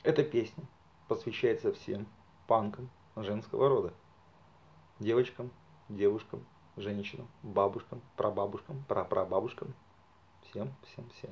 Эта песня посвящается всем панкам женского рода. Девочкам, девушкам, женщинам, бабушкам, прабабушкам, прапрабабушкам. Всем, всем, всем.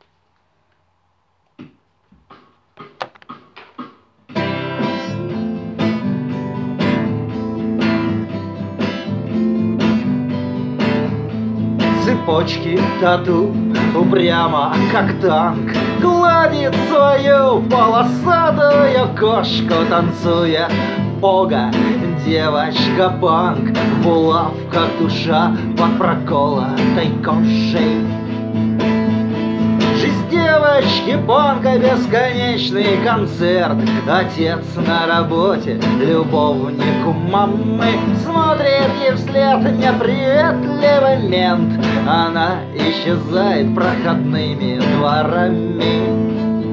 Цепочки тату упрямо, как танк, гладит свою полосатую кошку, танцуя пога. Девочка-панк, булавка душа под проколотой кожей. Жизнь девочки-панка — бесконечный концерт. Отец на работе, любовник у мамы, смотрит ей вслед неприветливый мент. Она исчезает проходными дворами.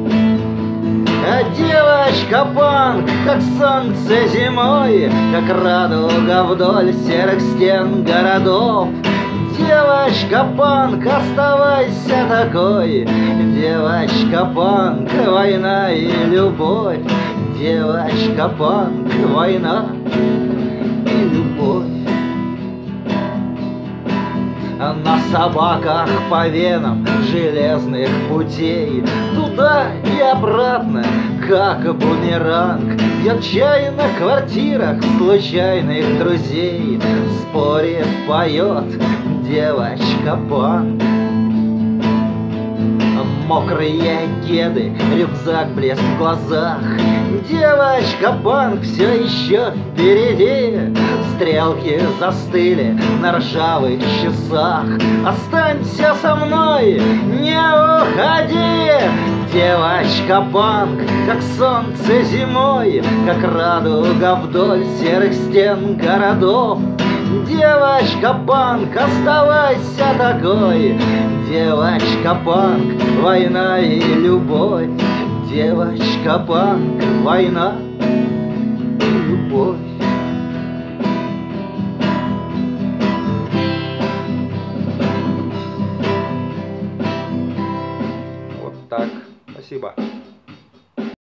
А девочка-панк, как солнце зимой, как радуга вдоль серых стен городов. Девочка-панк, оставайся такой. Девочка-панк, война и любовь. Девочка-панк, война и любовь. На собаках по венам железных путей, туда и обратно, как бумеранг. Пьет чай на квартирах случайных друзей, спорит, поет девочка-панк. Мокрые кеды, рюкзак, блеск в глазах. Девочка-панк все еще впереди. Стрелки застыли на ржавых часах. Останься со мной, не уходи. Девочка-панк, как солнце зимой, как радуга вдоль серых стен городов. Девочка-панк, оставайся такой. Девочка-панк, война и любовь. Девочка-панк, война и любовь. Вот так. Спасибо.